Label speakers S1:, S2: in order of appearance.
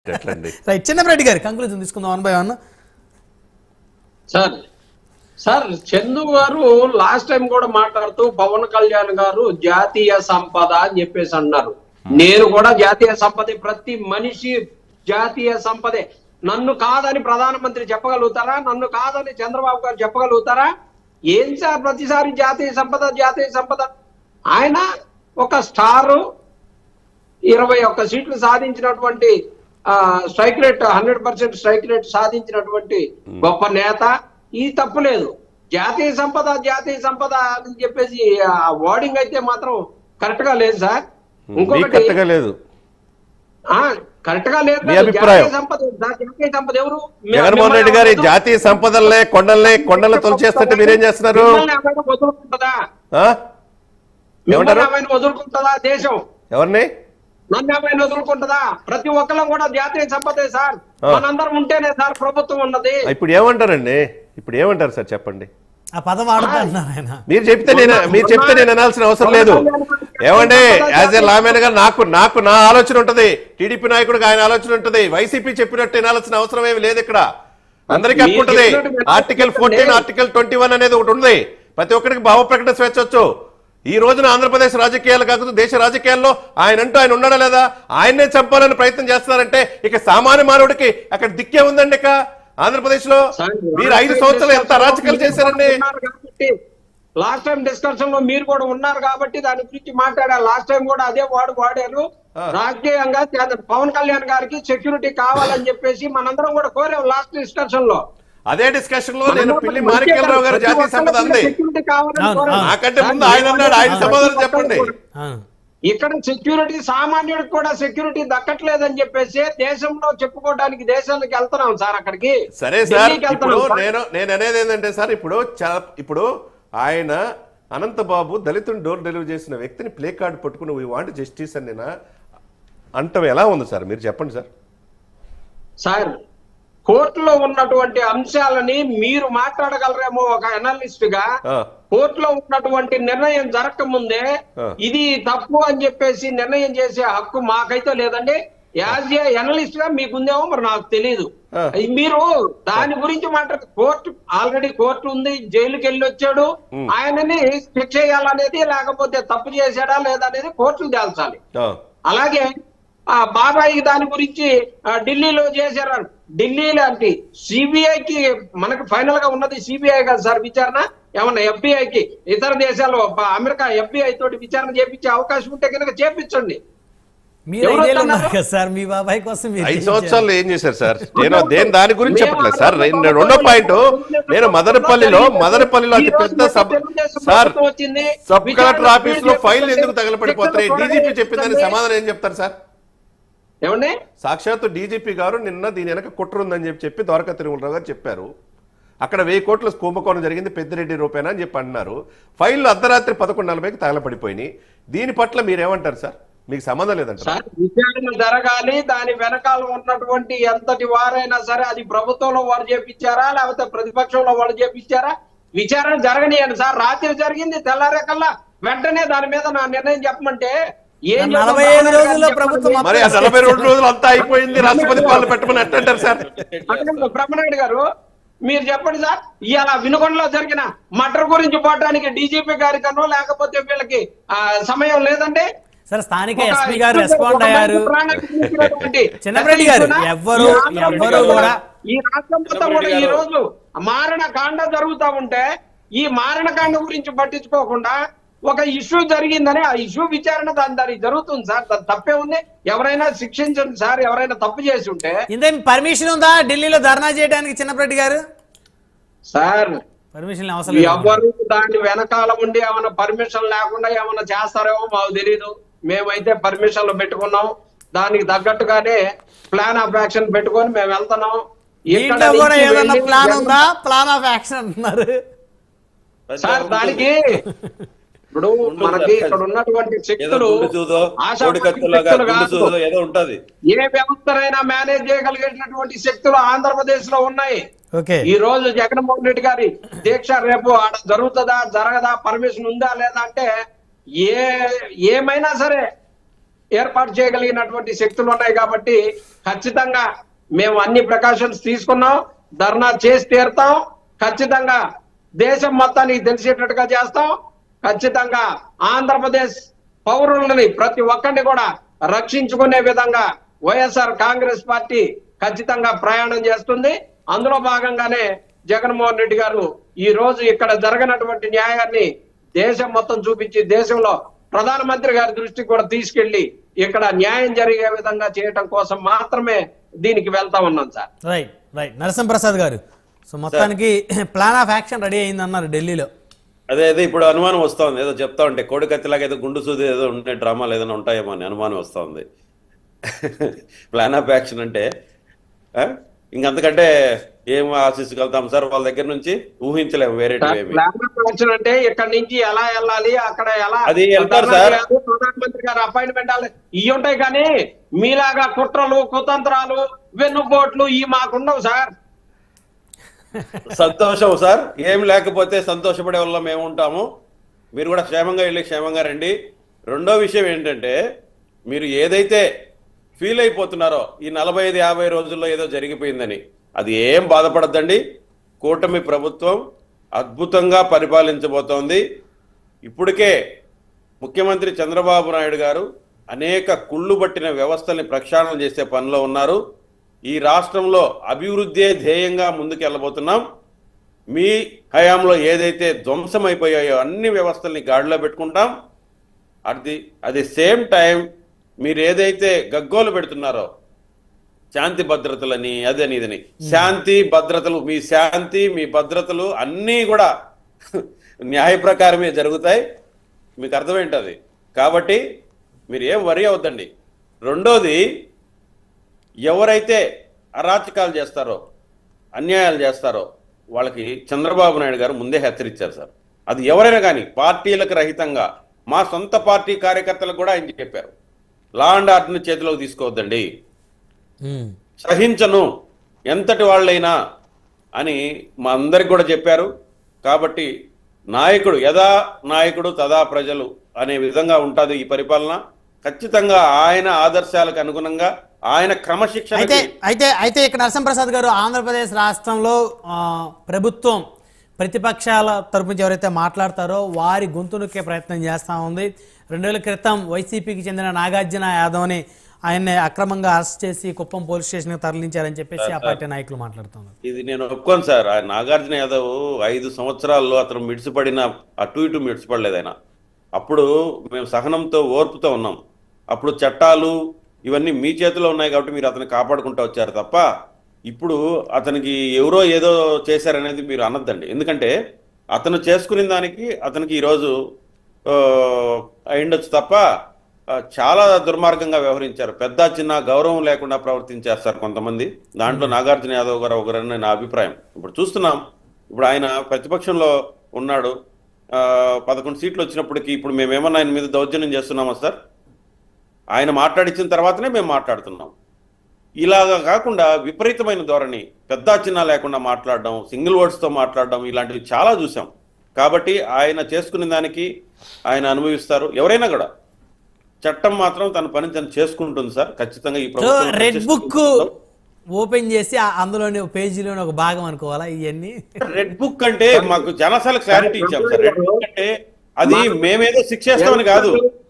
S1: Right, Chinna Reddy గారి conclusion తీసుకుందాం 1 by 1.
S2: Sir Chandu గారు లాస్ట్ టైం కూడా మాట్లాడుతూ పవన్ కళ్యాణ్ గారు జాతీయ సంపద అని చెప్పేసి అన్నారు. నేను కూడా జాతీయ సంపదే, ప్రతి మనిషి జాతీయ సంపదే. నన్ను కాదని ప్రధానమంత్రి చెప్పగలుగుతారా? నన్ను కాదని చంద్రబాబు గారు చెప్పగలుగుతారా? ఏం సార్ ప్రతిసారి జాతీయ సంపద? ఆయన ఒక స్టారు 21 సీట్లు సాధించినటువంటి స్ట్రైక్ రేట్ 100% స్ట్రైక్ రేట్ సాధించినటువంటి గొప్ప నేత. ఈ తప్పు లేదు. జాతీయ సంపద అని చెప్పేసి వర్డింగ్ అయితే మాత్రం కరెక్ట్ గా లేదు సార్. ఇంకొకటి కరెక్ట్ గా లేదు. జాతీయ సంపద ఎవరు?
S3: జగన్మోహన్ రెడ్డి గారి జాతీయ సంపదలే కొండల్ని తొలిచేస్తుంటే మీరేం చేస్తున్నారు?
S2: వదులుకుంటుందా దేశం?
S3: ఎవరిని?
S2: నన్ను ఏమైనా వదులుకుంటుందా? ప్రతి ఒక్కరు కూడా జాతీయ సంపదే సార్. మనందరం ఉంటేనే సార్ ప్రభుత్వం ఉన్నది.
S3: ఇప్పుడు ఏమంటారండి? ఇప్పుడు ఏమంటారు సార్ చెప్పండి?
S1: ఆ పదం ఆడుతున్నారు ఆయన.
S3: మీరు చెప్తే నేను అనాల్సిన అవసరం లేదు. ఏమండి, యాజ్ ఏ లామెన్ గా నాకు నా ఆలోచన ఉంటది, టీడీపీ నాయకుడికి ఆయన ఆలోచన ఉంటది. వైసీపీ చెప్పినట్టు వినాల్సిన అవసరం ఏమి లేదు. ఇక్కడ అందరికీ హక్కు ఉంటది. ఆర్టికల్ 14, ఆర్టికల్ 21 అనేది ఒకటి ఉంది. ప్రతి ఒక్కరికి భావ ప్రకటన స్వేచ్ఛ వచ్చు. ఈ రోజున ఆంధ్రప్రదేశ్ రాజకీయాలు కాకుండా దేశ రాజకీయాల్లో ఆయన ఉన్నాడా లేదా? ఆయన్నే చంపాలని ప్రయత్నం చేస్తున్నారంటే ఇక సామాన్య మానవుడికి అక్కడ దిక్కే ఉందండి. ఇక ఆంధ్రప్రదేశ్ లో మీరు 5 సంవత్సరాలు ఎంత అరాచకాలు చేశారండి.
S2: లాస్ట్ టైం డిస్కషన్ లో మీరు కూడా ఉన్నారు కాబట్టి దాని గురించి మాట్లాడారు. లాస్ట్ టైం కూడా అదే వాడారు. రాజకీయంగా పవన్ కళ్యాణ్ గారికి సెక్యూరిటీ కావాలని చెప్పేసి మనందరం కూడా కోరాం లాస్ట్ డిస్కషన్ లో.
S3: అదే డిస్కషన్ లో నేను పిల్లి మాణిక్యాలరావు గారు జాతీయ సంపద అంది. నాకంటే ముందు ఆయన అన్నాడు. ఆయన సమాధానం చెప్పండి.
S2: ఇక్కడ సెక్యూరిటీ సామాన్యుడికి కూడా సెక్యూరిటీ దక్కట్లేదని చెప్పేసి దేశంలో చెప్పుకోవడానికి దేశానికి వెళ్తున్నాం సార్. అక్కడికి
S3: సరే సార్. ఇప్పుడు నేను అనేది ఏంటంటే సార్, ఇప్పుడు ఆయన అనంతబాబు దళితుని డోర్ డెలివరీ చేసిన వ్యక్తిని ప్లే కార్డు పట్టుకుని వీ వాంట్ జస్టిస్ అని నేను అంటం ఎలా ఉంది సార్? మీరు చెప్పండి సార్.
S2: సార్, కోర్టులో ఉన్నటువంటి అంశాలని మీరు మాట్లాడగలరేమో ఒక అనలిస్ట్ గా. కోర్టులో ఉన్నటువంటి నిర్ణయం జరగకముందే ఇది తప్పు అని చెప్పేసి నిర్ణయం చేసే హక్కు మాకైతే లేదండి. యాజ్ ఏ అనలిస్ట్ గా మీకుందేమో మరి నాకు తెలియదు. మీరు దాని గురించి కోర్టు ఆల్రెడీ కోర్టు ఉంది, జైలుకి వెళ్ళి వచ్చాడు. ఆయనని శిక్ష చేయాలనేది, లేకపోతే తప్పు చేశాడా లేదా అనేది కోర్టులు తేల్చాలి. అలాగే బాబాయి దాని గురించి ఢిల్లీలో చేశారు. ఢిల్లీ లాంటి సిబిఐకి మనకు ఫైనల్ గా ఉన్నది సిబిఐ కదా సార్ విచారణ. ఏమన్నా ఎఫ్బిఐకి ఇతర దేశాల్లో అమెరికా ఎఫ్బిఐ తోటి విచారణ చేపించే అవకాశం ఉంటే కనుక చేపించండి.
S3: 5 సంవత్సరాలు ఏం చేశారు సార్? నేను దాని గురించి చెప్పట్లేదు సార్. రెండో పాయింట్, నేను మదనపల్లిలో అతి పెద్ద సబ్ కలెక్టర్ ఆఫీస్ లో ఫైల్ ఎందుకు తగలపడిపోతున్నాయి? డీజీపీ చెప్పిందని సమాధానం ఏం చెప్తారు సార్?
S2: ఏమండి,
S3: సాక్షాత్తు డీజీపీ గారు నిన్న దీని వెనక కుట్ర ఉందని చెప్పి ద్వారకా తిరుమలరావు గారు చెప్పారు. అక్కడ 1000 కోట్ల కుంభకోణం జరిగింది పెద్దిరెడ్డి రూపేనా అని చెప్పి అన్నారు. ఫైళ్లు అర్ధరాత్రి 11:40కి తగలపడిపోయినాయి. దీని పట్ల మీరేమంటారు సార్? మీకు సంబంధం లేదంటారు?
S2: విచారణ జరగాలి. దాని వెనకాల ఉన్నటువంటి ఎంతటి వారైనా సరే, అది ప్రభుత్వంలో వారు చేపించారా లేకపోతే ప్రతిపక్షంలో వాళ్ళు చేపించారా, విచారణ జరగనియండి సార్. రాత్రి జరిగింది, తెల్లారేకల్లా వెంటనే దాని మీద నా నిర్ణయం చెప్పమంటే
S1: 45 రోజుల్లో ప్రభుత్వం
S3: మరి 42 రోజులు అంతా అయిపోయింది, రాష్ట్రపతి పాలన పెట్టమని అంటారు సార్.
S2: బ్రహ్మనాయుడు గారు మీరు చెప్పండి సార్. ఇవాళ వినుకొండలో జరిగిన మర్డర్ గురించి పోవడానికి డీజీపీ గారి కన్నా లేకపోతే వీళ్ళకి సమయం లేదండి
S1: సార్. స్థానిక ఎస్పీ గారు రెస్పాండ్ అయ్యారు. చిన్నరెడ్డి గారు ఎవరు కూడా
S2: ఈ రాష్ట్రం మొత్తం కూడా ఈ రోజు మారణకాండ జరుగుతా ఉంటే ఈ మారణకాండ గురించి పట్టించుకోకుండా ఒక ఇష్యూ జరిగిందని ఆ ఇష్యూ విచారణ దానికి జరుగుతుంది సార్. తప్పే ఉంది. ఎవరైనా శిక్షించండి సార్, ఎవరైనా తప్పు చేసి ఉంటే.
S1: ఇంతే పర్మిషన్ ఉందా ఢిల్లీలో ధర్నా చేయడానికి చిన్నరెడ్డి గారు?
S2: సార్
S1: పర్మిషన్ అవసరం.
S2: ఎవరు దాని వెనకాల ఉండి ఏమైనా పర్మిషన్ లేకుండా ఏమైనా చేస్తారేమో మాకు తెలీదు. మేమైతే పర్మిషన్లు పెట్టుకున్నాం. దానికి తగ్గట్టుగానే ప్లాన్ ఆఫ్ యాక్షన్ పెట్టుకొని మేము వెళ్తున్నాం.
S1: ఏదన్నా ప్లాన్ ఉందా? ప్లాన్ ఆఫ్ యాక్షన్ అంటున్నారు
S2: సార్. దానికి ఇప్పుడు మనకి ఇక్కడ ఉన్నటువంటి శక్తులు ఏ వ్యవస్థనైనా మేనేజ్ చేయగలిగేటటువంటి శక్తులు ఆంధ్రప్రదేశ్ లో ఉన్నాయి. ఈ రోజు జగన్మోహన్ రెడ్డి గారి దీక్ష రేపు ఆడ జరుగుతుందా జరగదా, పర్మిషన్ ఉందా లేదా అంటే ఏమైనా సరే ఏర్పాటు చేయగలిగినటువంటి శక్తులు ఉన్నాయి కాబట్టి ఖచ్చితంగా మేము అన్ని ప్రికాషన్స్ తీసుకున్నాం, ధర్నా చేసి తీరుతాం, ఖచ్చితంగా దేశం మొత్తానికి తెలిసేటట్టుగా చేస్తాం, ఖచ్చితంగా ఆంధ్రప్రదేశ్ పౌరులని ప్రతి ఒక్కరిని కూడా రక్షించుకునే విధంగా వైఎస్ఆర్ కాంగ్రెస్ పార్టీ ఖచ్చితంగా ప్రయాణం చేస్తుంది. అందులో భాగంగానే జగన్మోహన్ రెడ్డి గారు ఈ రోజు ఇక్కడ జరగనటువంటి న్యాయాన్ని దేశం మొత్తం చూపించి దేశంలో ప్రధానమంత్రి గారి దృష్టికి కూడా తీసుకెళ్లి ఇక్కడ న్యాయం జరిగే విధంగా చేయటం కోసం మాత్రమే దీనికి వెళ్తా ఉన్నాం సార్.
S1: రైట్ రైట్ నరసింహప్రసాద్ గారు, సో మొత్తానికి ప్లాన్ ఆఫ్ యాక్షన్ రెడీ అయిందన్నారు ఢిల్లీలో.
S4: అదే ఇప్పుడు అనుమానం వస్తా ఉంది, ఏదో చెప్తా ఉంటే కోడికత్తిలాగా ఏదో గుండు సూది ఏదో ఉంటే డ్రామాలు ఏదైనా ఉంటాయేమో అని అనుమానం వస్తూ ఉంది. ప్లాన్ ఆఫ్ యాక్షన్ అంటే ఇంకంతకంటే ఏం ఆశించగలుగుతాం సార్ వాళ్ళ దగ్గర నుంచి? ఊహించలేము వేరే.
S2: అంటే ఇక్కడ నుంచి ఎలా వెళ్ళాలి, అక్కడ ఎలా
S4: అది వెళ్తారు సార్,
S2: ప్రధానమంత్రి గారు అపాయింట్మెంట్ ఇవి ఉంటాయి, కానీ మీలాగా కుట్రలు కుతంత్రాలు వెన్నుపోట్లు ఈ మాకుండవు సార్.
S4: సంతోషం సార్, ఏం లేకపోతే సంతోషపడే వల్ల మేము ఉంటాము. మీరు కూడా క్షేమంగా వెళ్ళి క్షేమంగా రండి. రెండో విషయం ఏంటంటే, మీరు ఏదైతే ఫీల్ అయిపోతున్నారో ఈ 45-50 రోజుల్లో ఏదో జరిగిపోయిందని, అది ఏం బాధపడద్దండి. కూటమి ప్రభుత్వం అద్భుతంగా పరిపాలించబోతోంది. ఇప్పటికే ముఖ్యమంత్రి చంద్రబాబు నాయుడు గారు అనేక కుళ్ళు పట్టిన వ్యవస్థల్ని ప్రక్షాళన చేసే పనిలో ఉన్నారు. ఈ రాష్ట్రంలో అభివృద్ధే ధ్యేయంగా ముందుకు వెళ్ళబోతున్నాం. మీ హయాంలో ఏదైతే ధ్వంసం అయిపోయాయో అన్ని వ్యవస్థల్ని గాడిలో పెట్టుకుంటాం. అది సేమ్ టైం మీరు ఏదైతే గగ్గోలు పెడుతున్నారో శాంతి భద్రతలని అదని ఇదని, శాంతి భద్రతలు, మీ శాంతి మీ భద్రతలు అన్నీ కూడా న్యాయ ప్రకారమే జరుగుతాయి. మీకు అర్థమేంటది. కాబట్టి మీరు ఏం వరి అవద్దండి. రెండోది, ఎవరైతే అరాచకాలు చేస్తారో అన్యాయాలు చేస్తారో వాళ్ళకి చంద్రబాబు నాయుడు గారు ముందే హెచ్చరించారు సార్. అది ఎవరైనా కానీ పార్టీలకు రహితంగా, మా సొంత పార్టీ కార్యకర్తలకు కూడా ఆయన చెప్పారు, లా అండ్ ఆర్డర్ని చేతిలోకి తీసుకోవద్దండి, సహించను ఎంతటి వాళ్ళైనా అని మా అందరికి కూడా చెప్పారు. కాబట్టి నాయకుడు యథా నాయకుడు తదా ప్రజలు అనే విధంగా ఉంటుంది ఈ పరిపాలన. ఖచ్చితంగా ఆయన ఆదర్శాలకు అనుగుణంగా ఆయన క్రమశిక్షణ.
S1: అయితే ఇక్కడ నరసింహప్రసాద్ గారు, ఆంధ్రప్రదేశ్ రాష్ట్రంలో ప్రభుత్వం ప్రతిపక్షాల తరపు నుంచి ఎవరైతే మాట్లాడతారో వారి గొంతు నొక్కే ప్రయత్నం చేస్తూ ఉంది. 2 రోజుల క్రితం వైసీపీకి చెందిన నాగార్జున యాదవ్ని ఆయన్ని అక్రమంగా అరెస్ట్ చేసి కుప్పం పోలీస్ స్టేషన్కి తరలించారని చెప్పేసి ఆ పార్టీ నాయకులు మాట్లాడుతున్నారు.
S4: ఇది నేను ఒప్పుకోను సార్. ఆయన నాగార్జున యాదవ్ 5 సంవత్సరాల్లో అతను మిడిసిపడిన అటు ఇటు మిడిసిపడలేదు ఆయన. అప్పుడు మేము సహనంతో ఓర్పుతో ఉన్నాం. అప్పుడు చట్టాలు ఇవన్నీ మీ చేతిలో ఉన్నాయి కాబట్టి మీరు అతన్ని కాపాడుకుంటూ వచ్చారు తప్ప ఇప్పుడు అతనికి ఎవరో ఏదో చేశారనేది మీరు అనద్దండి. ఎందుకంటే అతను చేసుకునే దానికి అతనికి ఈరోజు అయిండొచ్చు తప్ప చాలా దుర్మార్గంగా వ్యవహరించారు. పెద్ద చిన్న గౌరవం లేకుండా ప్రవర్తించారు సార్ కొంతమంది. దాంట్లో నాగార్జున యాదవ్ గారు ఒకరని నా అభిప్రాయం. ఇప్పుడు చూస్తున్నాం, ఇప్పుడు ఆయన ప్రతిపక్షంలో ఉన్నాడు. 11 సీట్లు వచ్చినప్పటికీ ఇప్పుడు మేమేమన్నా ఆయన మీద దౌర్జన్యం చేస్తున్నామా సార్? ఆయన మాట్లాడించిన తర్వాతనే మేము మాట్లాడుతున్నాం. ఇలాగా కాకుండా విపరీతమైన ధోరణి, పెద్ద చిన్న లేకుండా మాట్లాడడం, సింగిల్ వర్డ్స్తో మాట్లాడడం, ఇలాంటివి చాలా చూసాం. కాబట్టి ఆయన చేసుకునే దానికి ఆయన అనుభవిస్తారు. ఎవరైనా కూడా చట్టం మాత్రం తన పని తను చేసుకుంటుంది సార్. ఖచ్చితంగా ఈ ప్రభుత్వం
S1: రెడ్ బుక్ ఓపెన్ చేసి అందులోని పేజీలోని ఒక భాగం అనుకోవాలా ఇవన్నీ?
S4: రెడ్ బుక్ అంటే మాకు జనసాల క్లారిటీ ఇచ్చాం సార్. రెడ్ బుక్ అంటే అది మేమేదో శిక్ష చేస్తామని కాదు.